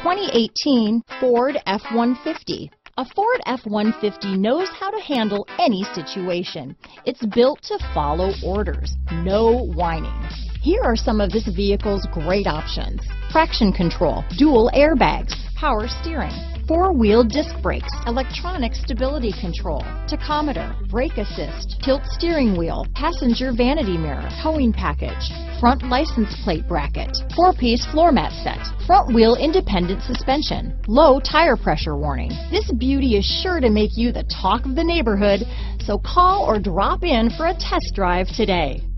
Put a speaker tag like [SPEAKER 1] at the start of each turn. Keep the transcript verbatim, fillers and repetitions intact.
[SPEAKER 1] twenty eighteen Ford F one fifty. A Ford F one fifty knows how to handle any situation. It's built to follow orders, no whining. Here are some of this vehicle's great options: traction control, dual airbags, power steering, four-wheel disc brakes, electronic stability control, tachometer, brake assist, tilt steering wheel, passenger vanity mirror, towing package, front license plate bracket, four-piece floor mat set, front wheel independent suspension, low tire pressure warning. This beauty is sure to make you the talk of the neighborhood, so call or drop in for a test drive today.